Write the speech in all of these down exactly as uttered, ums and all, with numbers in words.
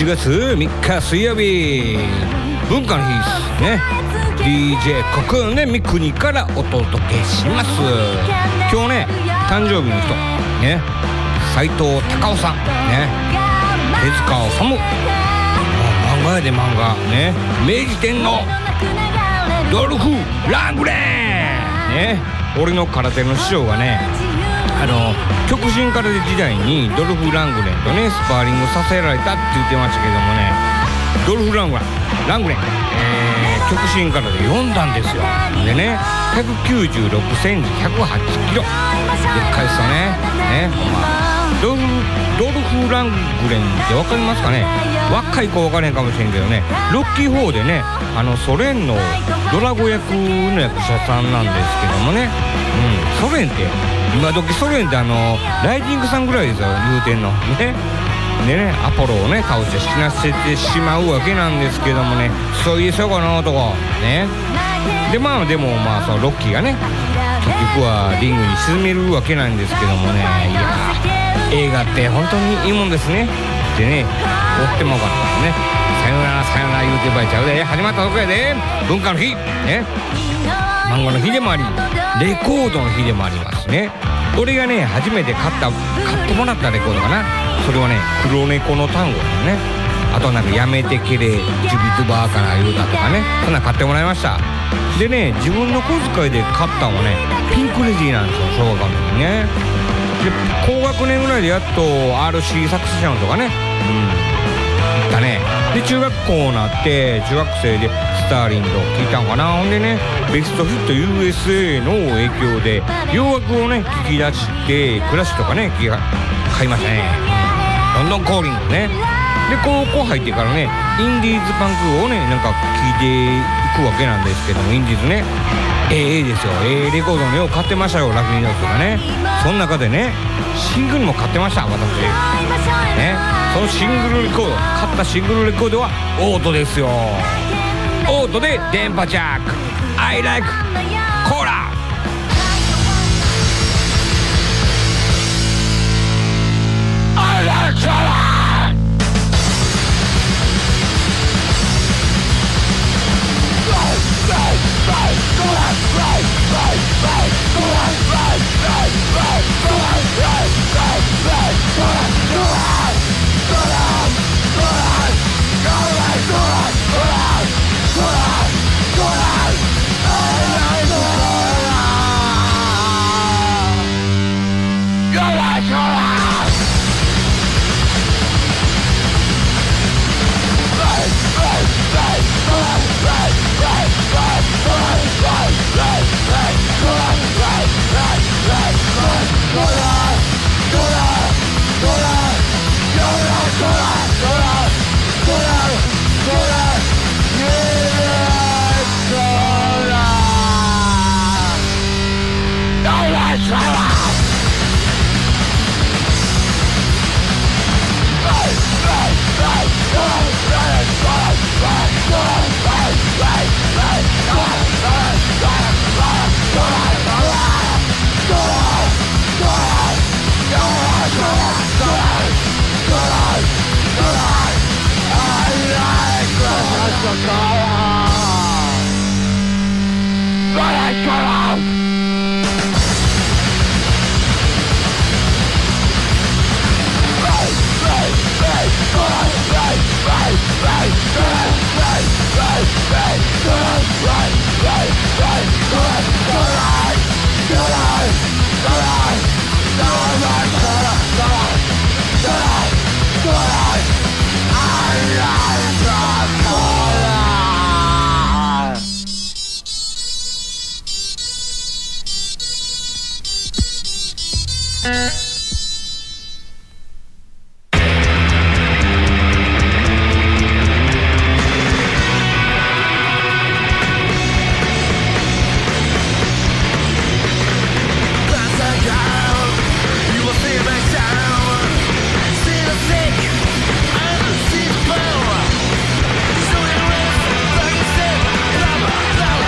がつみっか水曜日、文化の日ですね。 ディージェー コクーンで三国からお届けします。今日ね誕生日の人ね、斉藤隆夫さんね、手塚治虫、漫画やで漫画ね、明治天皇ドルフ・ラングレーね、俺の空手の師匠がね、あの極真空手時代にドルフ・ラングレンとねスパーリングさせられたって言ってましたけどもね、ドルフ・ラングレンラングレン、えー、極真空手読んだんですよ。でねひゃくきゅうじゅうろくセンチひゃくはちキロ、でっかいっすよね。ね、まあ、ドルフドルフ・ラングレンって分かりますかね。若い子分からへんかもしれんけどね、ロッキーフォーでねあのソ連のドラゴ役の役者さんなんですけどもね、うん、ソ連って今時ソ連ってあのライジングさんぐらいですよ言うてんのね。でねアポロをね倒して死なせてしまうわけなんですけどもね、そういうですよこの男ね。でまあでもまあそのロッキーがね結局はリングに沈めるわけなんですけどもね、いや映画って本当にいいもんですねってね思ってもよかったですね。さよならさよなら言うてばいちゃうで、始まったとこやで。文化の日ね、漫画の日でもありレコードの日でもありますね。俺がね初めて買った買ってもらったレコードかな、それはね黒猫の単語だね。あとなんかやめてけれジュビトバーかな言うだとかね、そんなん買ってもらいました。でね自分の小遣いで買ったのはねピンクレディーなんですよ、小学校の時にね。で高学年ぐらいでやっと アールシー サクセションとかね、うん行ったね。で中学校になって中学生でスターリンと聞いたんかな。ほんでねベストフィット ユーエスエー の影響で洋楽をね聞き出してクラシックとかね聞き買いましたね、うん、ロンドンコーリングね。で高校入ってからねインディーズパンクをねなんか聞いていくわけなんですけども、インディーズねええですよ、ええレコードのよう買ってましたよ、ラッキーノートとかね。その中でねシングルも買ってました私ね。そのシングルレコード買ったシングルレコードはオートですよ。オートで電波ジャック I like コーラ。I like コーラ。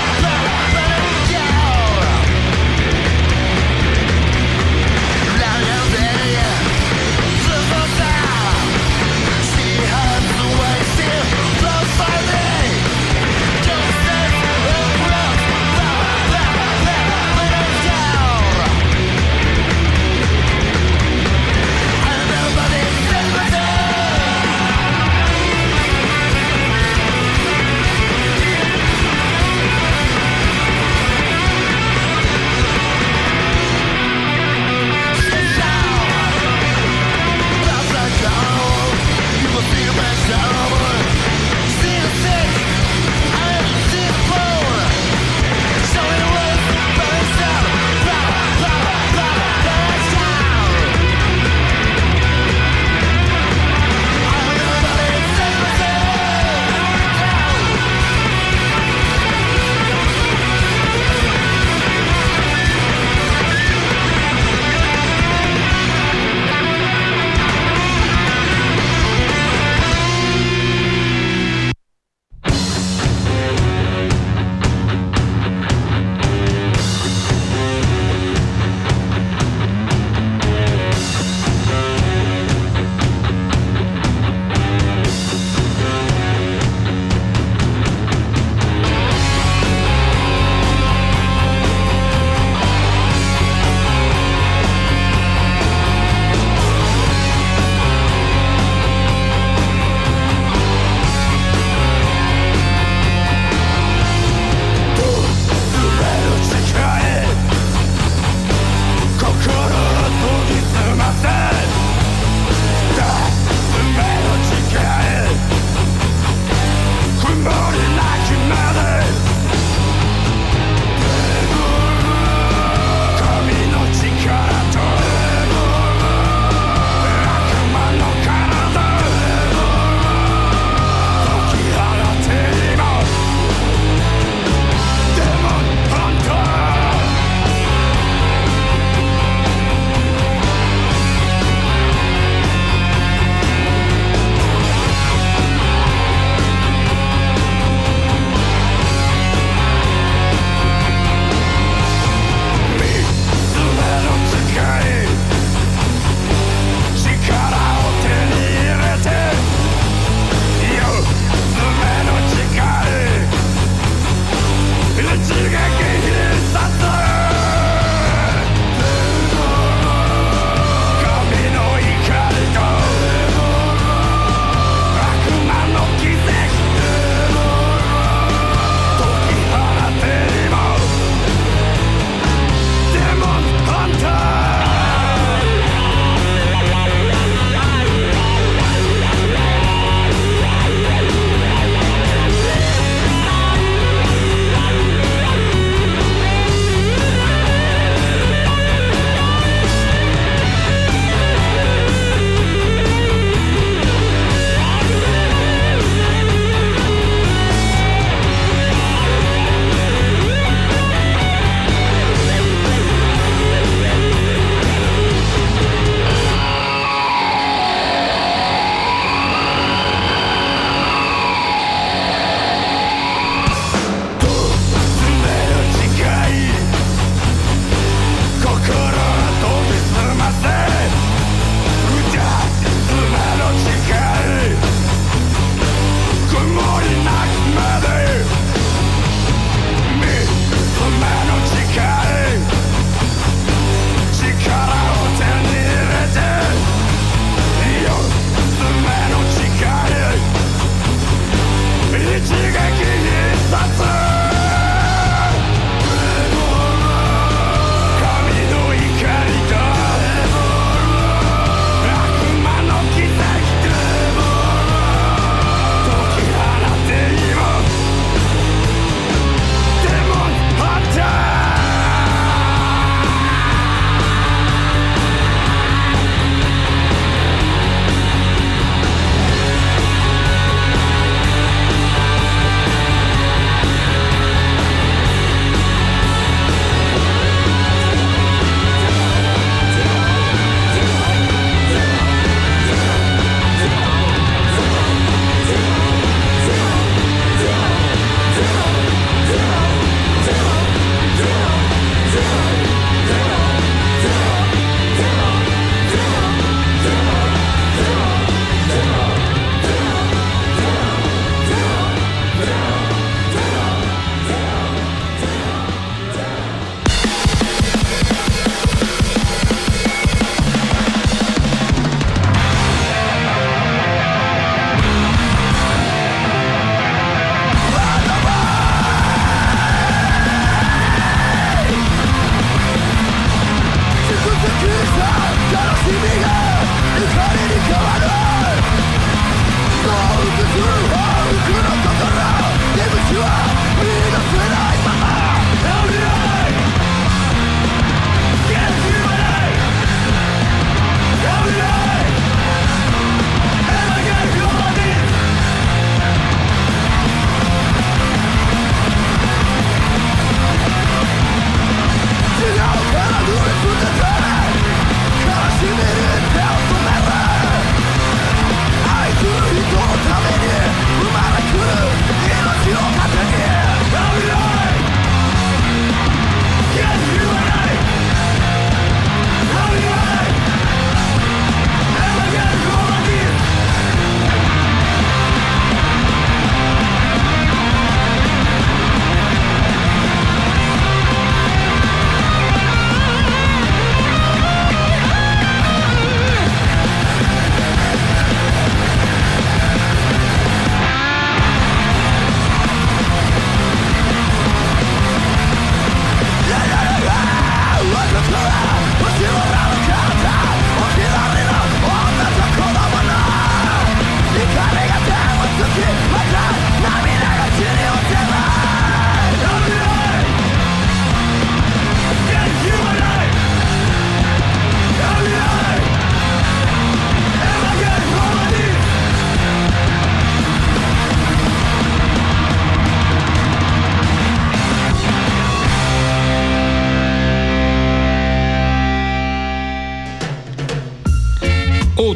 La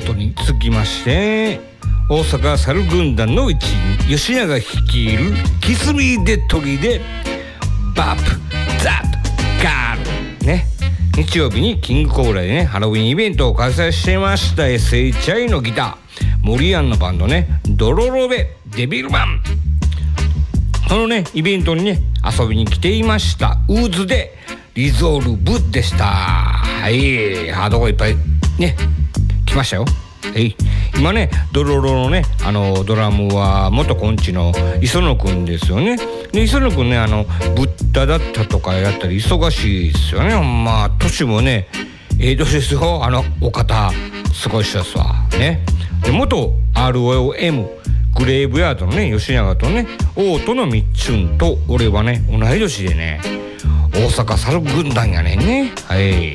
都に続きまして、大阪猿軍団の一員吉永率いるキスミーデッドリーでバップザッガールね、日曜日にキングコブラでねハロウィンイベントを開催していました。 エスエイチアイ のギター森安のバンドねドロロベデビルマン、そのねイベントにね遊びに来ていました。ウーズでリゾルブでした。はい、ハードがいっぱいね来ましたよ。はい、今ねドロロのねあのドラムは元コンチの磯野くんですよね。で磯野くんねあのブッダだったとかやったり忙しいですよね。まあ年もねええ年ですよ。あのお方すごい人ですわね。で元 アールオーエム グレーブヤードのね吉永とねオートのみっちゅんと俺はね同い年でね大阪猿軍団やねんね。はい、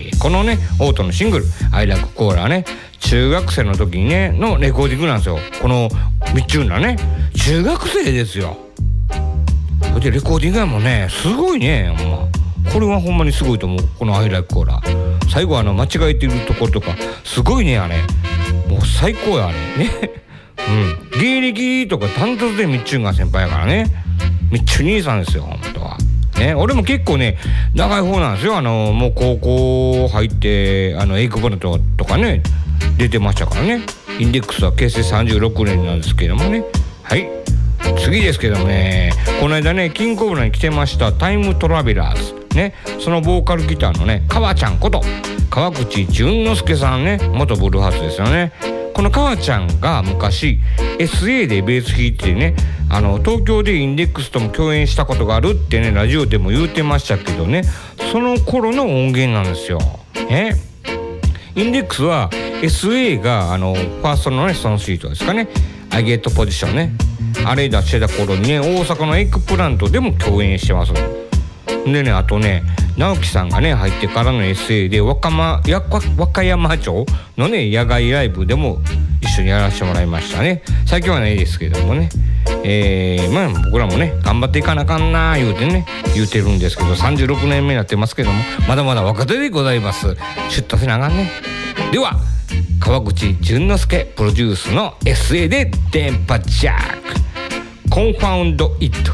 このねオートのシングル「I Like Cola」ね中学生の時にねのレコーディングなんですよ。このみっちゅんらね中学生ですよ。それでレコーディングやもんねすごいね。ほんまこれはほんまにすごいと思う。この「I Like Cola」最後あの間違えてるところとかすごいねあれもう最高やあれねうん芸歴とかダントツでみっちゅんが先輩やからね。みっちゅん兄さんですよ本当はね。俺も結構ね長い方なんですよ。あのもう高校入ってあのエイクボルトとかね出てましたからね。インデックスは結成さんじゅうろくねんなんですけどもね。はい次ですけどもねこの間ねキングコブラに来てましたタイムトラベラーズね、そのボーカルギターのね川ちゃんこと川口淳之介さんね元ブルーハーツですよね。この川ちゃんが昔 エスエー でベース弾いてねあの東京でインデックスとも共演したことがあるってねラジオでも言うてましたけどねその頃の音源なんですよ。ねインデックスは エスエー があのファーストのねソンシートですかねアゲットポジションねあれ出してた頃にね大阪のエッグプラントでも共演してます。でねあとね直樹さんがね入ってからの エスエー で和歌山や和歌山町のね野外ライブでも一緒にやらせてもらいましたね。最近はないですけどもねえー、まあ僕らもね頑張っていかなあかんな言うてね言うてるんですけどさんじゅうろくねんめになってますけどもまだまだ若手でございます。シュッとせなあかんね。では川口淳之介プロデュースの エスエー で電波ジャックコンファウンドイット。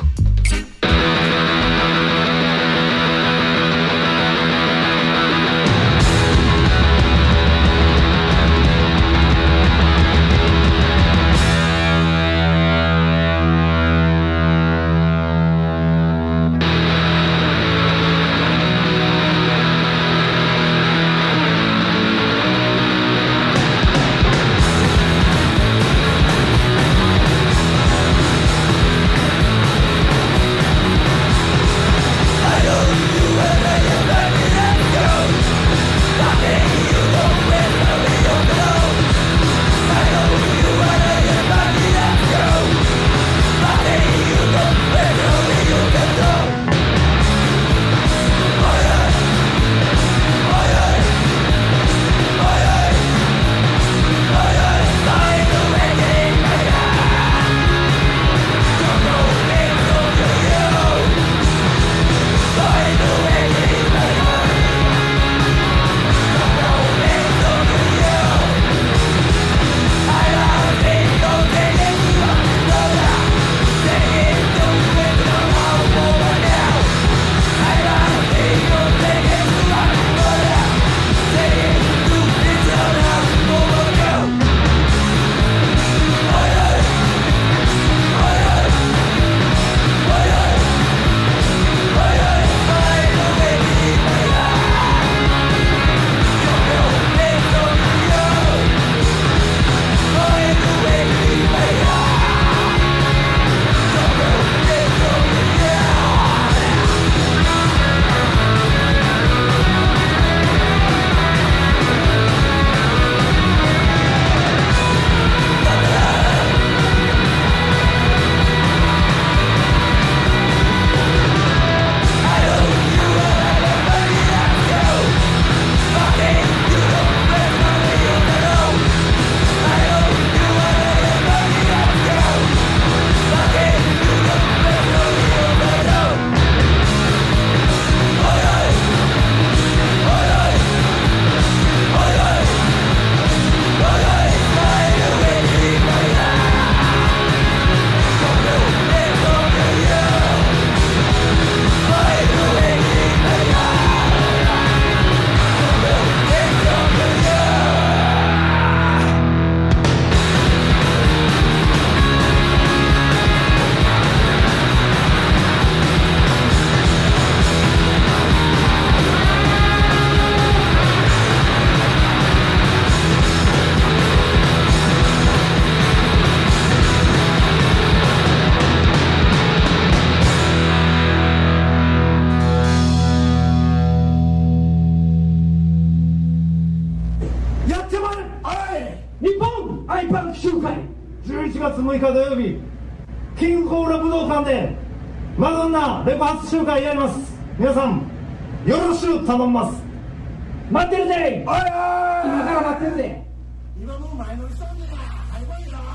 つむいか土曜日、キングコーラ武道館でマドンナレコ発集会やります。皆さんよろしく頼みます。待ってるぜ。おいおい、今から待ってるぜ。今もう前乗りしたんだから早いな。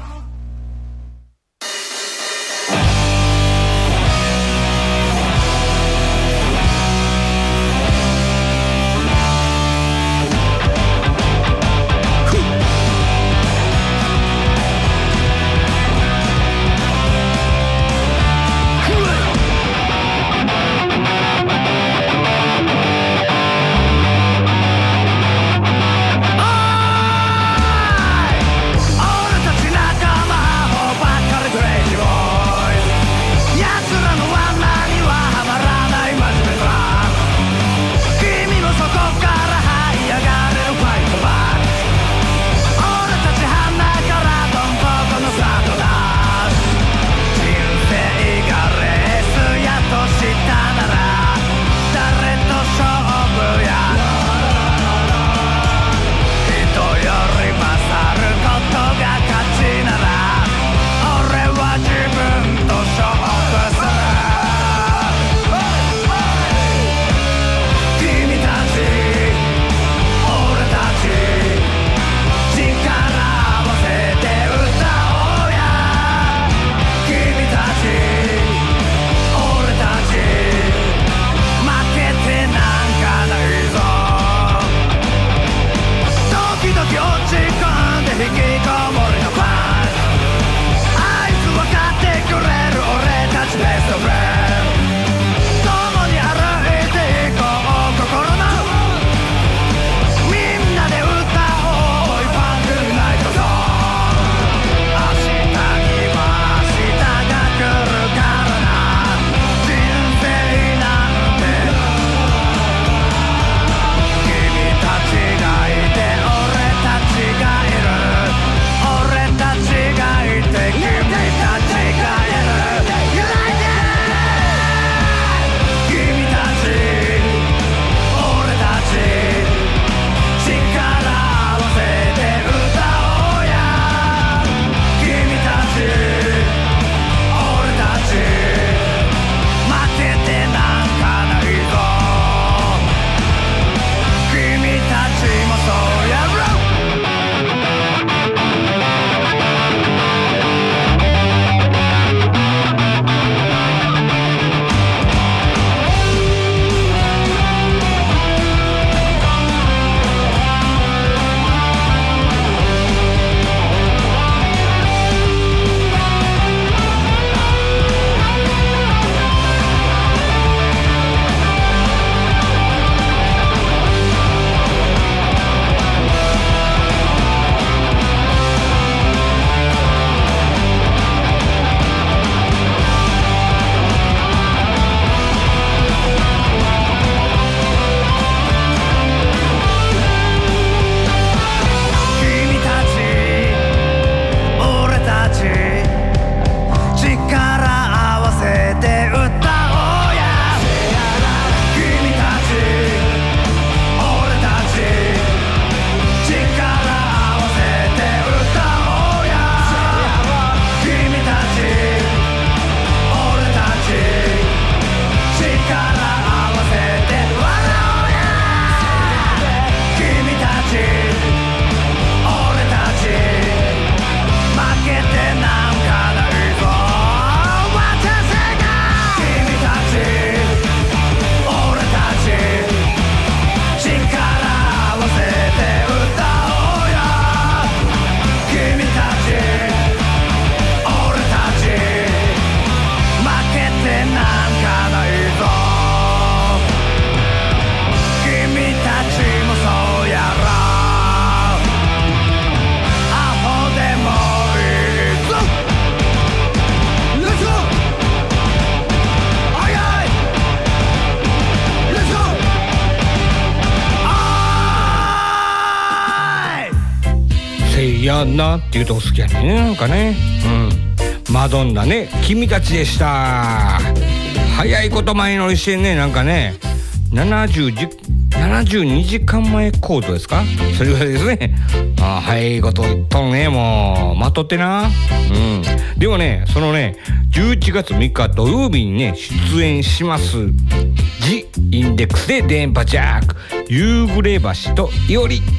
やなっていうとこ好きやねんね、なんかね。うん、マドンナね、君たちでした。早いこと前乗りしてんね、なんかね。ななじゅうななじゅうにじかんまえコードですか、それぐらいですね。あ、はいこと言ったのね、もう待っとってな。うんでもね、そのねじゅういちがつみっか土曜日にね出演しますジ・インデックスで電波ジャック夕暮れ橋といおり。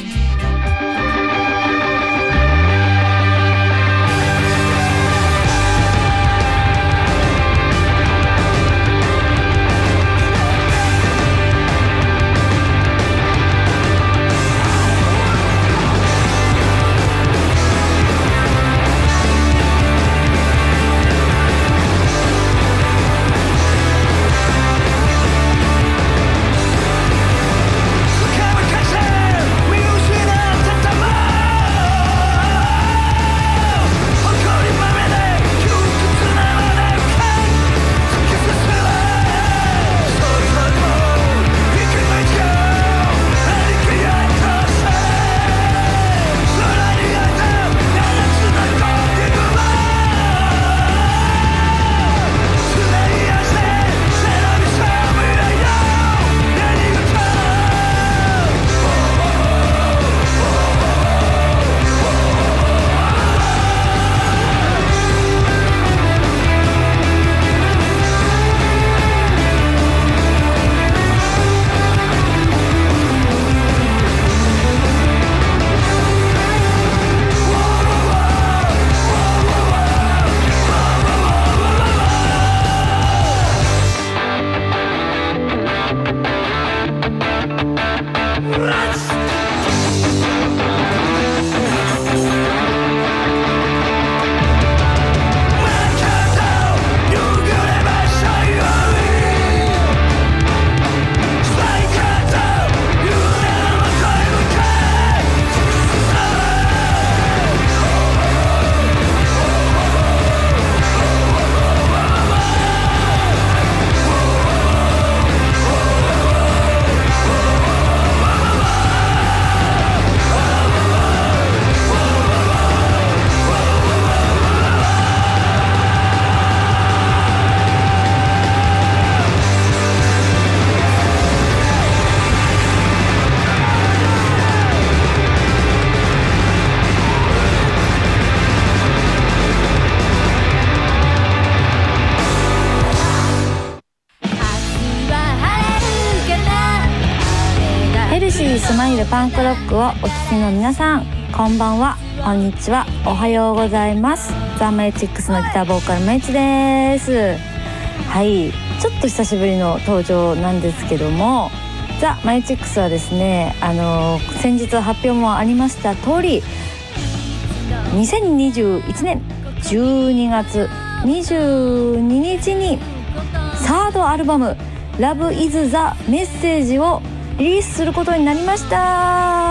スマイルパンクロックをお聞きの皆さん、こんばんは、こんにちは、おはようございます。ザ・マイチックスのギターボーカルまいちです。はい、ちょっと久しぶりの登場なんですけども、ザ・マイチックスはですね、あの先日発表もありました通り、にせんにじゅういちねんじゅうにがつにじゅうににちにサードアルバム Love is the Message をリリースすることになりました。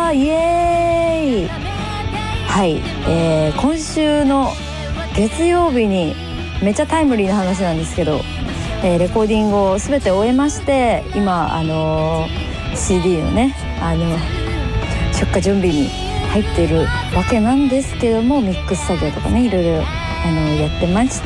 イエーイ。はい、えー、今週の月曜日にめっちゃタイムリーな話なんですけど、えー、レコーディングを全て終えまして、今あのー、シーディー のねあの出荷準備に入っているわけなんですけども、ミックス作業とかねいろいろあのやってまして、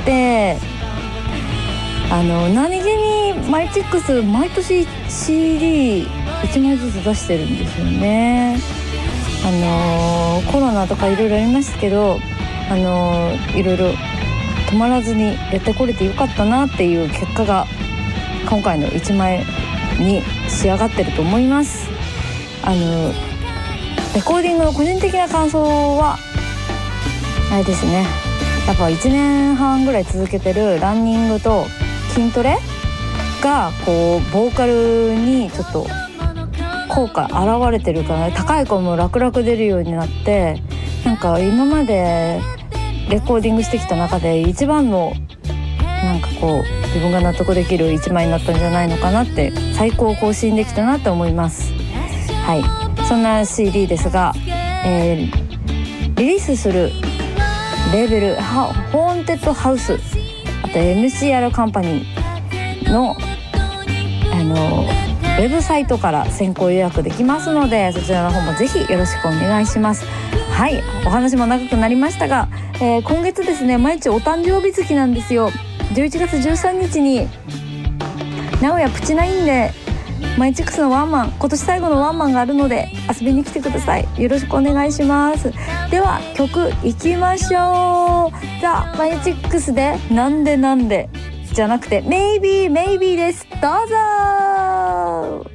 あの何気にマイチックス毎年 シーディーいちまいずつ出してるんですよね。あのー、コロナとかいろいろありましたけど、あのー、いろいろ止まらずにやってこれてよかったなっていう結果が今回のいちまいに仕上がってると思います。あのー、レコーディングの個人的な感想はあれですね、やっぱいちねんはんぐらい続けてるランニングと筋トレがこうボーカルにちょっと効果現れてるから、ね、高い声も楽々出るようになって、なんか今までレコーディングしてきた中で一番のなんかこう自分が納得できる一枚になったんじゃないのかなって、最高更新できたなと思います。はい、そんな シーディー ですが、えー、リリースするレーベルホーンテッドハウス、あと エムシーアール カンパニーのあのウェブサイトから先行予約できますので、そちらの方もぜひよろしくお願いします。はい、お話も長くなりましたが、えー、今月ですね、毎日お誕生日月なんですよ。じゅういちがつじゅうさんにちに名古屋プチナインでマイチックスのワンマン、今年最後のワンマンがあるので遊びに来てください。よろしくお願いします。では曲いきましょう。ザ・マイチックスでなんでなんでじゃなくて Maybe Maybe です。どうぞ。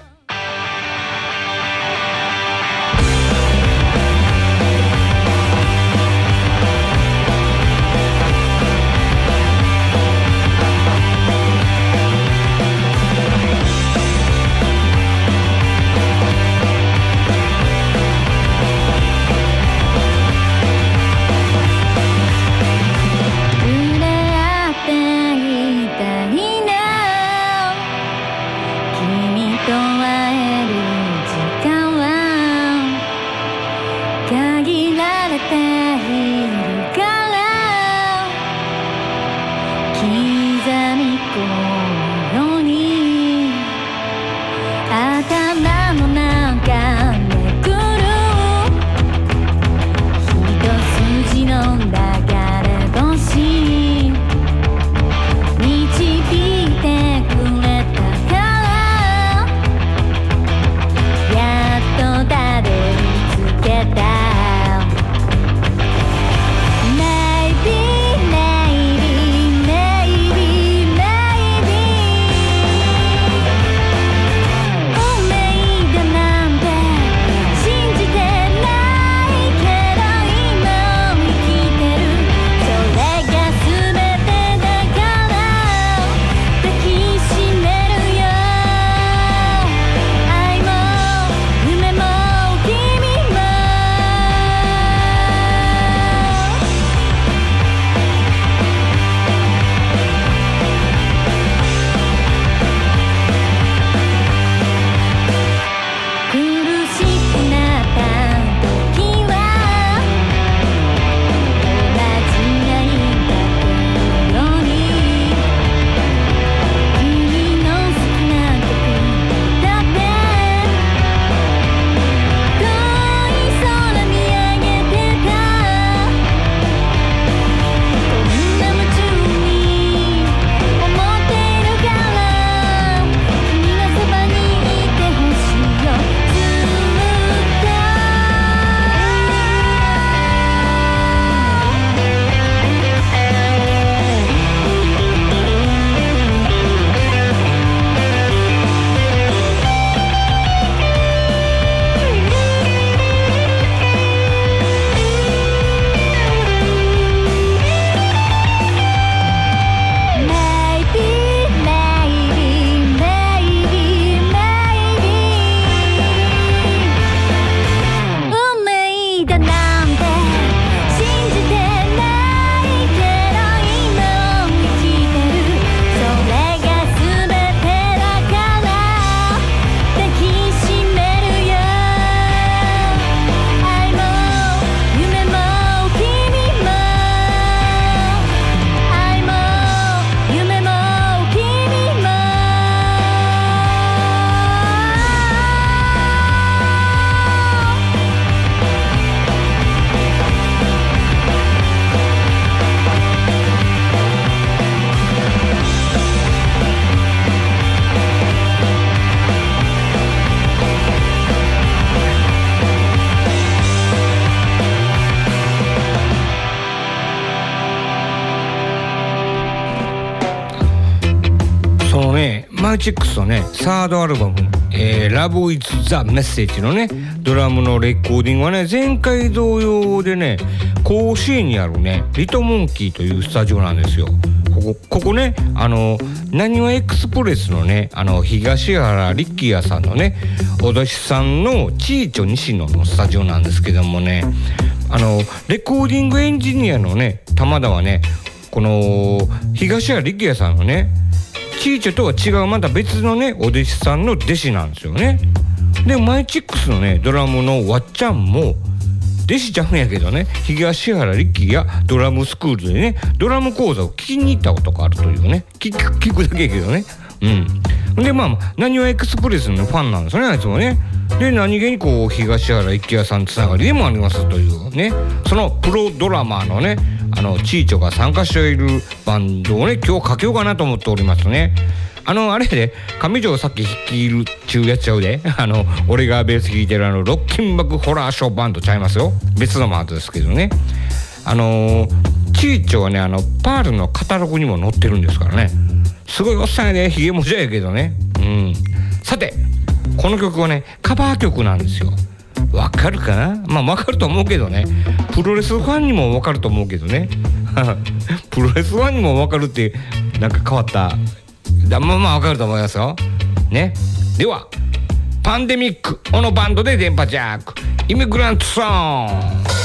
マイチックスのねサードアルバム「えー、Love is the Message」のねドラムのレコーディングはね前回同様でね甲子園にあるねリトモンキーというスタジオなんですよ。ここここねあのなにわエクスプレスのねあの東原力也さんのねお弟子さんのチーチョ西野のスタジオなんですけどもねあのレコーディングエンジニアのね玉田はねこの東原力也さんのねチーチョとは違うまた別のねお弟子さんの弟子なんですよね。でマイチックスのねドラムのわっちゃんも弟子ちゃうんやけどね東原力也ドラムスクールでねドラム講座を聞きに行ったことがあるというね 聞, 聞くだけやけどねうんでまあなにわエクスプレスのファンなんですよねあいつもね。で何気にこう東原力也さんつながりでもありますというねそのプロドラマーのねあのチーチョが参加しているバンドをね今日かけようかなと思っておりますね。 あのあれで上条さっき率いる中やっちゃうであの俺がベース弾いてるあのロッキンバックホラーショーバンドちゃいますよ。別のバンドですけどね。あのチーチョはねあのパールのカタログにも載ってるんですからね。すごいおっさんやで、ひげもじゃやけどね。うん。さてこの曲はねカバー曲なんですよ。わかるかな。まあわかると思うけどね。プロレスファンにもわかると思うけどねプロレスファンにもわかるってなんか変わったまあまあわかると思いますよね。ではパンデミックこのバンドで電波ジャックイミグラントソング。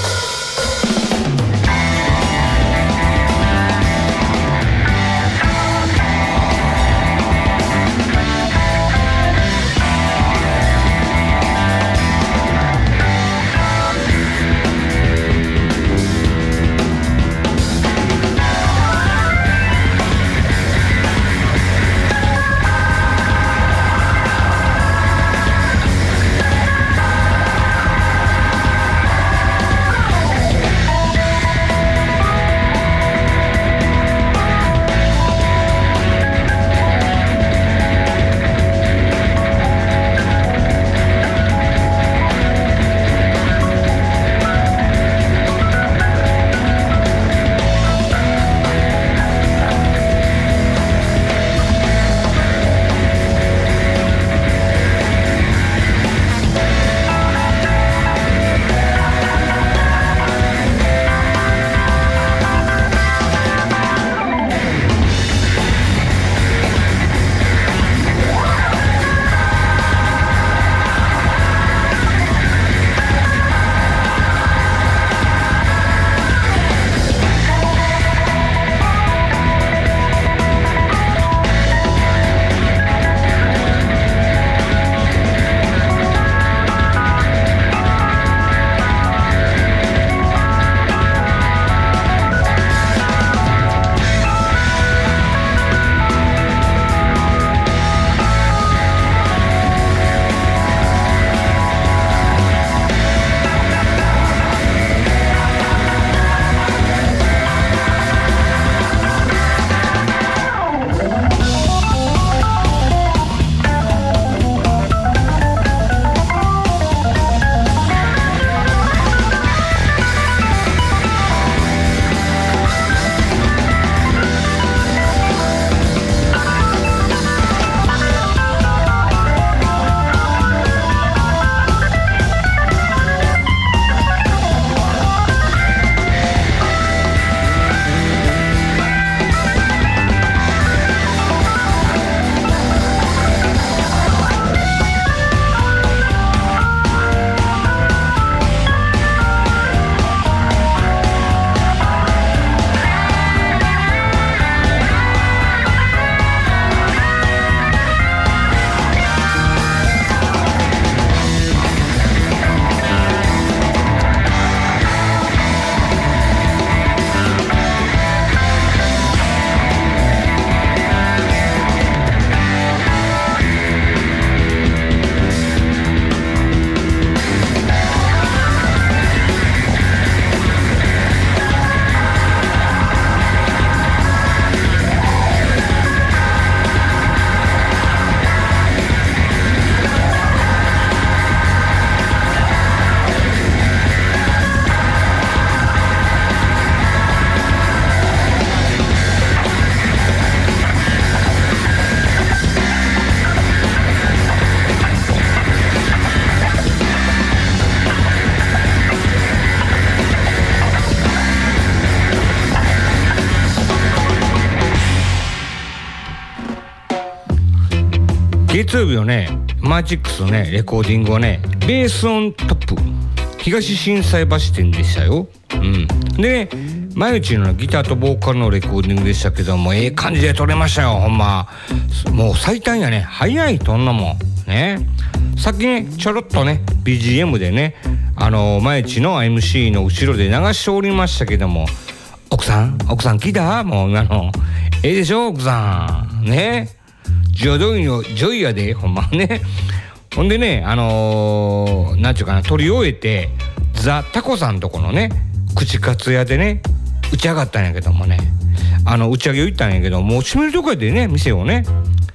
月曜日のねマジックスのねレコーディングはねベースオントップ東心斎橋店でしたよ。うん、でね前内のギターとボーカルのレコーディングでしたけどもええ感じで撮れましたよ。ほんまもう最短やね早いとんなもんね。さっきねちょろっとね ビージーエム でねあの前内の エムシー の後ろで流しておりましたけども奥さん奥さん聞いたもうあのええでしょ奥さんねジョイのジョイやでほんまね。ほんでねあのー、なんちゅうかな撮り終えてザ・タコさんとこのね口カツ屋でね打ち上がったんやけどもねあの打ち上げ行ったんやけどもう閉めるとこやでね店をね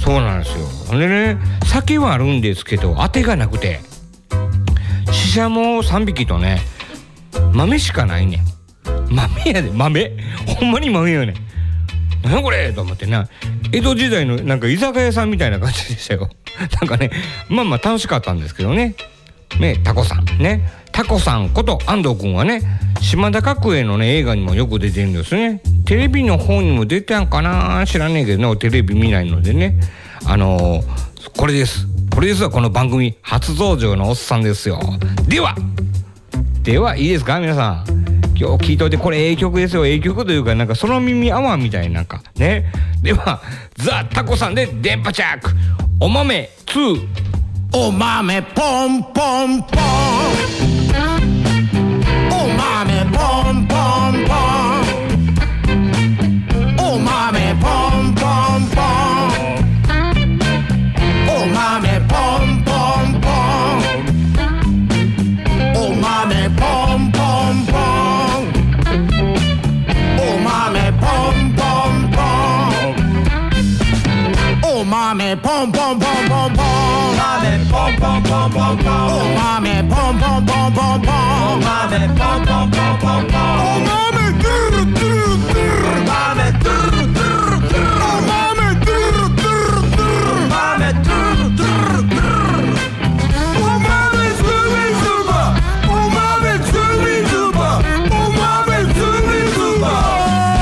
そうなんですよ。ほんでね、酒はあるんですけど当てがなくて、シシャモさんびきとね豆しかないねん。豆やで、豆、ほんまに豆やねん。何やこれと思ってな、江戸時代のなんか居酒屋さんみたいな感じでしたよ。なんかね、まあまあ楽しかったんですけどね。ね、タコさんね、タコさんこと安藤君はね、島田角栄のね映画にもよく出てるんですね。テレビの方にも出てたんかな、知らねえけどね、テレビ見ないのでね。あのー、これですこれですよ、この番組初登場のおっさんですよ。ではではいいですか皆さん、今日聞いといて、これええ曲ですよ。ええ曲というか、なんか空耳アワーみたいな、なんかね。ではザ・タコさんで電波チャック、お豆ツー。 お豆ポンポンポン、お豆ポンポンポン、お豆ポンポンポン、お豆ポンポンポン、お豆ポンポンポン、お豆ポンポンポン、お豆ポンポンポンポンポン、ポンポンポンポンポン、お豆ポンポンポンポンポン、お豆ポンポンポンポンポン、お豆ドゥルドゥルドゥル、お豆ドゥルドゥルドゥル、お豆ドゥルドゥルドゥル、お豆ドゥルドゥルドゥル、お豆ズビズバ、お豆ズビズバ、お豆ズビズバ。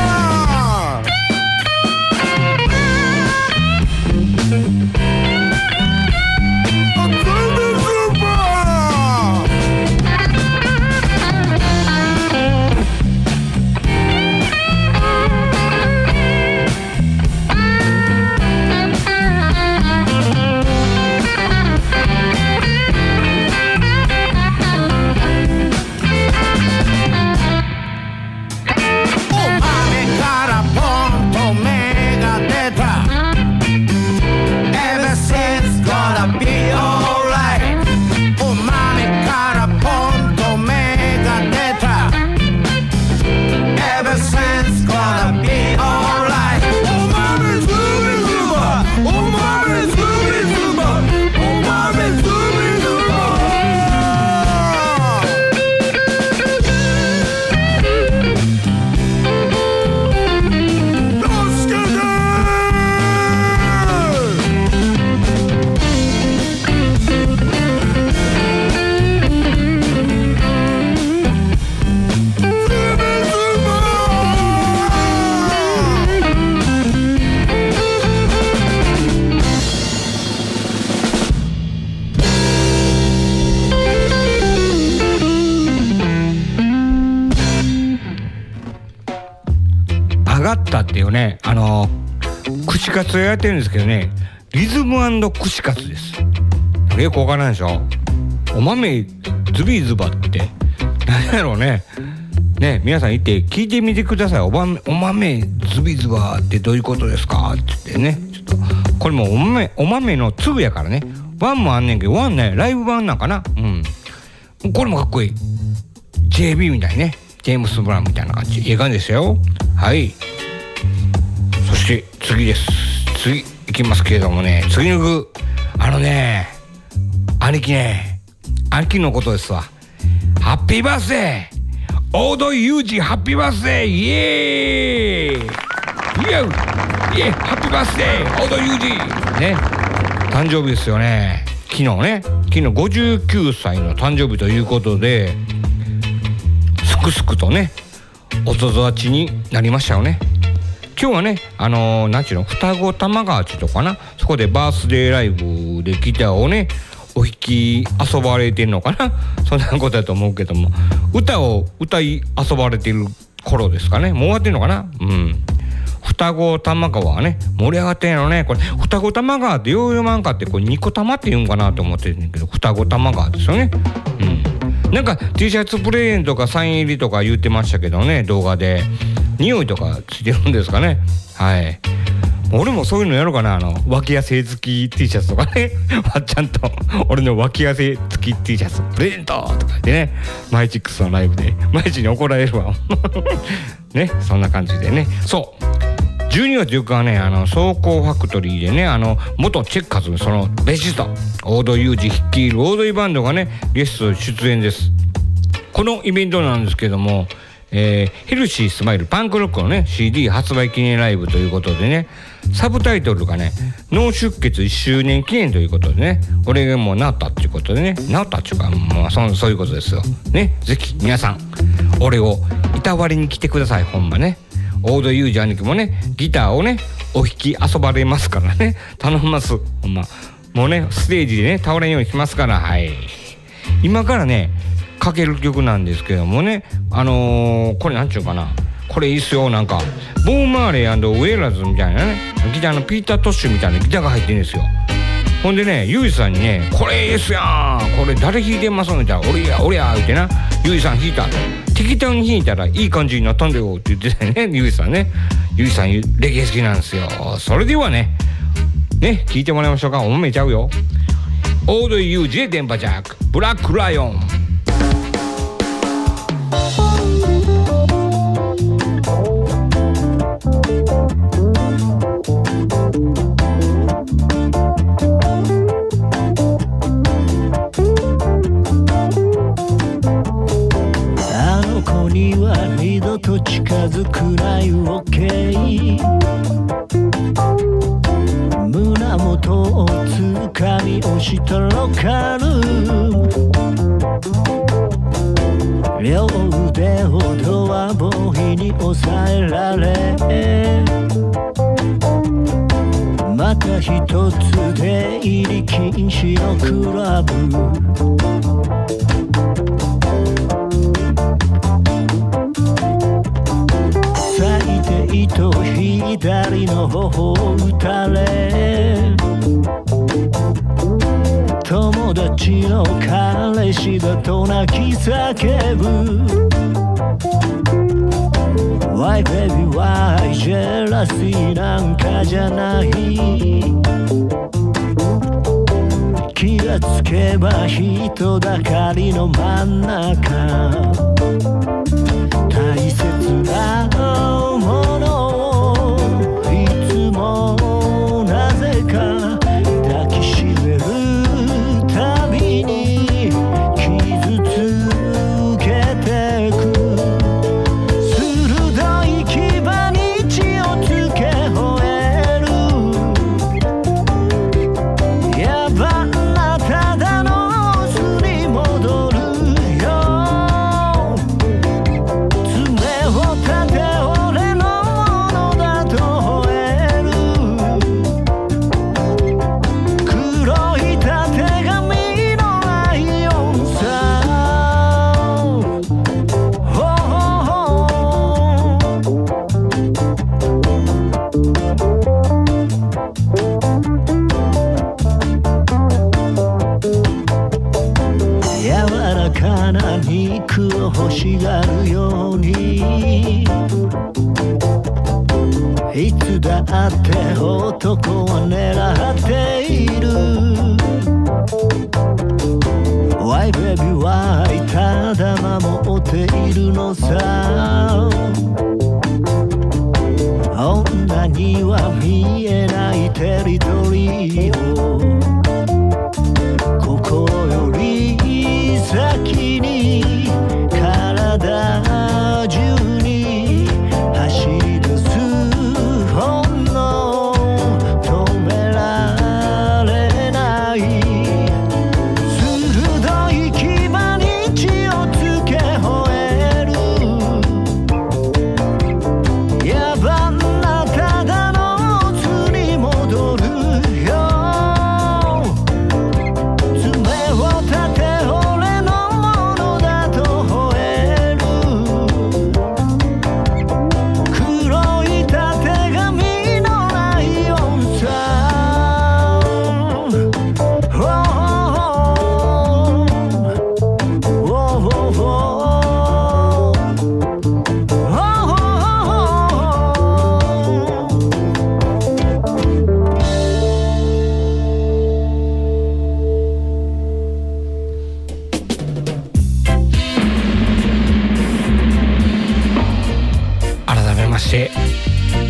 っていうね、あのー、串カツをやってるんですけどね、リズム&串カツです。よくわからないでしょ。お豆ズビズバって何やろうね。ね、皆さん行って聞いてみてください。お豆、お豆ズビズバってどういうことですかって言ってね、ちょっとこれもお豆、お豆の粒やからね。ワンもあんねんけど、ワンねライブ版なんかな。うん、これもかっこいい。 ジェイビー みたいね、ジェームス・ブラウンみたいな感じ、いい感じですよ。はい、そして次です。次いきますけれどもね、次の句、あのね、兄貴ね、兄貴のことですわ。ハッピーバースデー大戸裕二、ハッピーバースデー、イエーイイエーイイエーイ、ハッピーバースデー大戸裕二ね、誕生日ですよね。昨日ね、昨日ごじゅうきゅうさいの誕生日ということで、すくすくとねお育ちになりましたよね。今日はね、あのー、なんちゅうの、双子玉川地とかな、そこでバースデーライブでギターをねお弾き遊ばれてんのかな、そんなことだと思うけども、歌を歌い遊ばれてる頃ですかね。もう終わってんのかな。うん、双子玉川はね盛り上がってんのね。これ双子玉川ってよう読まんかって、これニコ玉って言うんかなと思ってるんだけど、双子玉川ですよね。うん、なんか T シャツプレゼントとかサイン入りとか言ってましたけどね、動画で。匂いとかついてるんですかね。はい、俺もそういうのやろうかな。あの脇汗付き T シャツとかねわっちゃんと俺の脇汗付き T シャツプレゼントとか言ってね、マイチックスのライブでマイチに怒られるわね、そんな感じでね。そうじゅうにがつよっかはね、あの装甲ファクトリーでね、あの元チェッカーズそのベーシスト大戸裕二率いるオードリーバンドがねゲスト出演です。このイベントなんですけども、えー、ヘルシースマイルパンクロックのね シーディー 発売記念ライブということでね、サブタイトルがね脳出血いっしゅうねん記念ということでね、俺がもう治ったっていうことでね、治ったっていうか、まあ、そ, そういうことですよね。ぜひ皆さん俺をいたわりに来てください。ほんまね、大戸裕二兄貴もねギターをねお弾き遊ばれますからね、頼みます。ほんまもうねステージでね倒れんようにしますから。はい、今からねかける曲なんですけどもね、あのー、これなんちゅうかな、これいいっすよ。なんかボー・マーレー&ウェーラーズみたいなね、ギターのピーター・トッシュみたいなギターが入ってるんですよ。ほんでね、ユージさんにね、これいいっすやん、これ誰弾いてますのみたいな、俺や俺や言ってな、ユージさん弾いた適当に弾いたらいい感じになったんだよって言ってたよね、ユージさんね。ユージさんレゲエ好きなんですよ。それではねね聴いてもらいましょうか。おもめちゃうよ。大戸裕二で電波ジャック、ブラックライオン。 二度と近づくないオッケー、胸元をつかみ押したロッカールーム、両腕をドアボーイに押さえられ、また一つ出入り禁止のクラブ、と左の頬を打たれ、友達の彼氏だと泣き叫ぶ、 Why baby why ジェラシーなんかじゃない、気がつけば人だかりの真ん中、大切なもの抱きしめるたびに傷つけてく、鋭い牙に血をつけ吠える、野蛮なただの巣に戻るよ、爪を立て俺のものだと吠える、肉を欲しがるように、いつだって男は狙っている、 Why baby why ただ守っているのさ、女には見えないテリトリーを心より先に体中に走り出す本能、止められない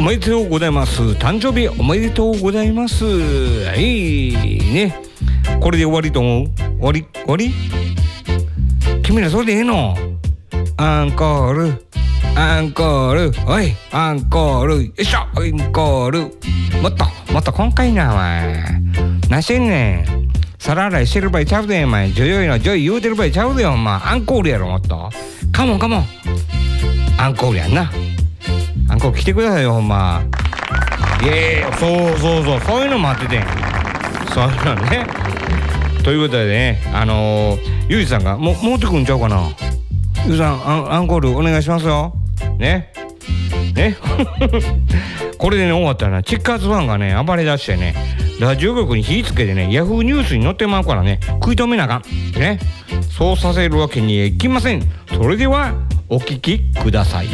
おめでとうございます。誕生日おめでとうございます。はいね、これで終わりと思う？終わり終わり？君らそれでええの？アンコールアンコール、おいアンコール、よいしょアンコール、もっともっと今回なお前何してんねん。皿洗いしてる場合ちゃうでお前、女優の女優言うてる場合ちゃうでお前、アンコールやろ。もっとカモンカモンアンコールやんな。アンコール来てくださいよほんま。イエーイ、そうそうそう、そういうの待っててん、そういうのね。ということでね、あのー、ゆうじさんがも持ってくんちゃうかな。ゆうじさん、アン、アンコールお願いしますよねねこれでね終わったらな、チェッカーズファンがね暴れ出してね、ラジオ局に火つけてね、ヤフーニュースに載ってまうからね、食い止めなあかんね。そうさせるわけにいきません。それではお聞きください。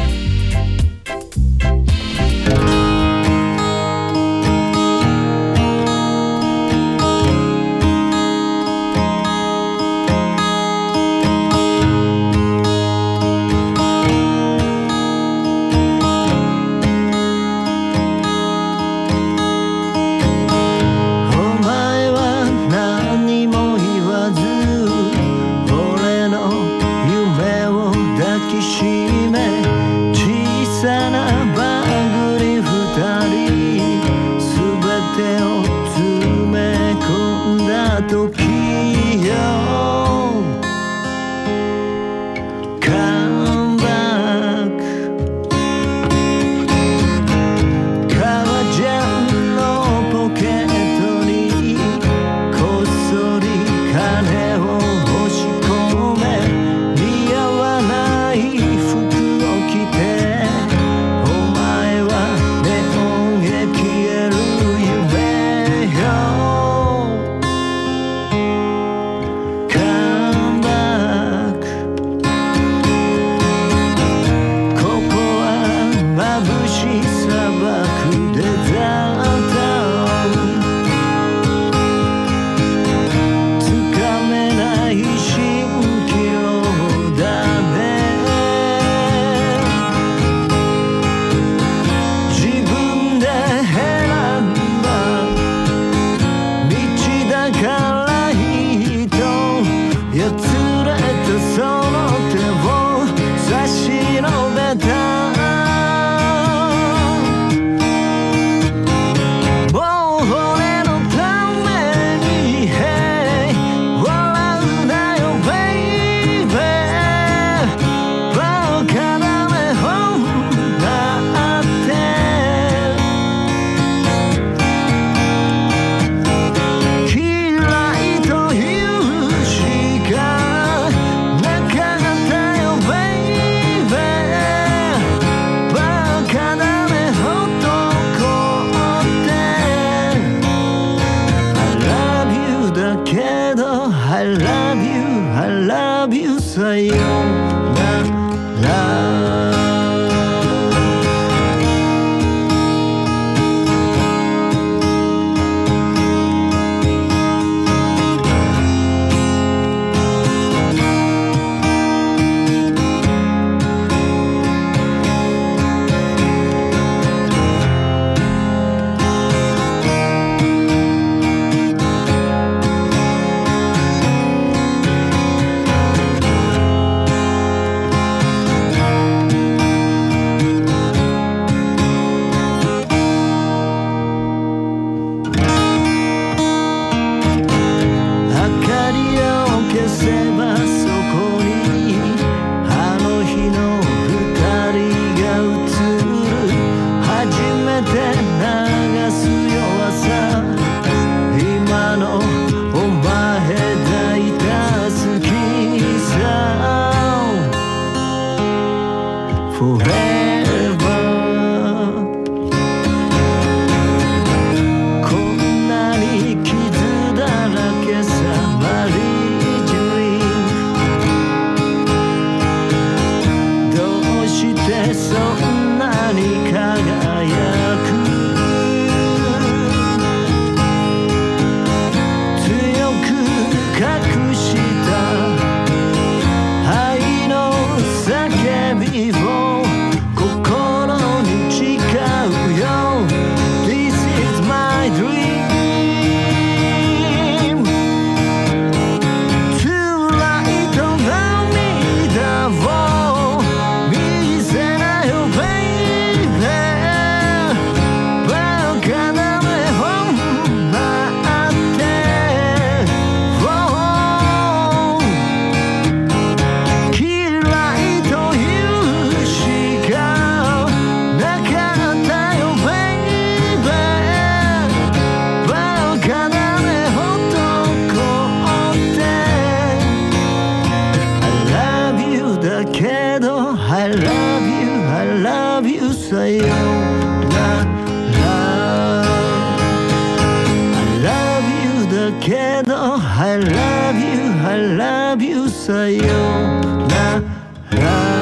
love you I love you さよなら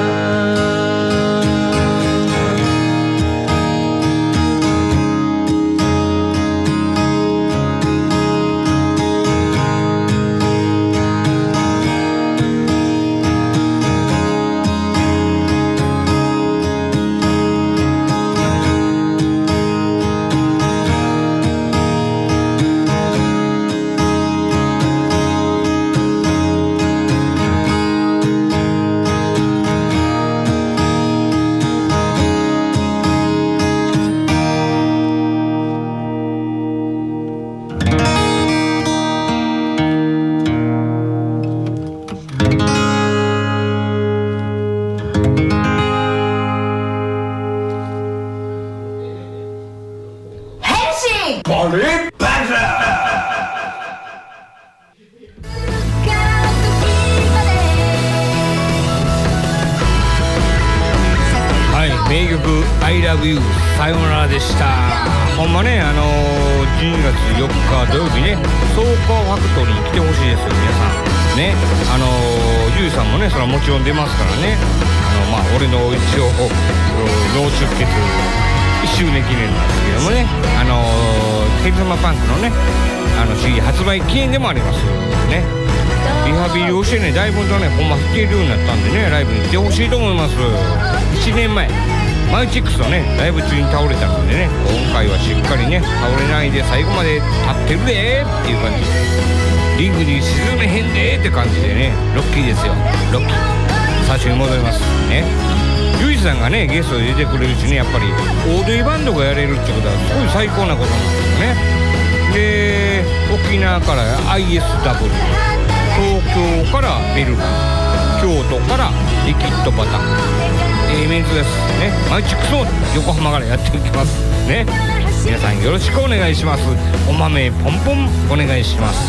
名曲 I love you さよならでした。ほんまね、あのー、じゅうにがつよっか土曜日ね、ソーパーファクトリーに来てほしいですよ、皆さんね。あのー、ゆうさんもね、それはもちろん出ますからね。あのまあ俺の一応脳出血いっしゅうねん記念なんですけどもね、あのー、ケイズマパンクのね、あの シーディー 発売記念でもありますね。リハビリをしてね、だいぶとね、ほんま弾けるようになったんでね、ライブに来てほしいと思います。いちねんまえマイチックスのねライブ中に倒れたのでね、今回はしっかりね倒れないで最後まで立ってるでーっていう感じで、リングに沈めへんでーって感じでね、ロッキーですよ、ロッキー。最初に戻りますね。ゆいさんがねゲストで出てくれるしね、やっぱりオードゥイバンドがやれるってことはすごい最高なことなんですよね。で沖縄から アイエスダブリュー、 東京からベルガン、京都からリキッドバター、えー、メンツですね。マイチックスを横浜からやっていきますね。皆さんよろしくお願いします。お豆ポンポンお願いします。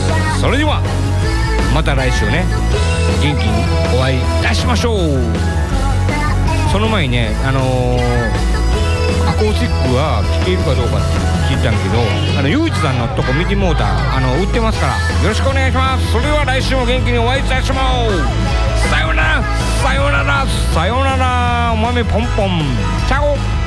それではまた来週ね、元気にお会いいたしましょう。その前にね、あのー、アコースティックは聴けるかどうかって聞いたんだけど、あのゆういちさんのとこミディモーターあの売ってますから、よろしくお願いします。それでは来週も元気にお会いいたしましょう。さよならさよならさよなら、お豆ポンポンチャオ。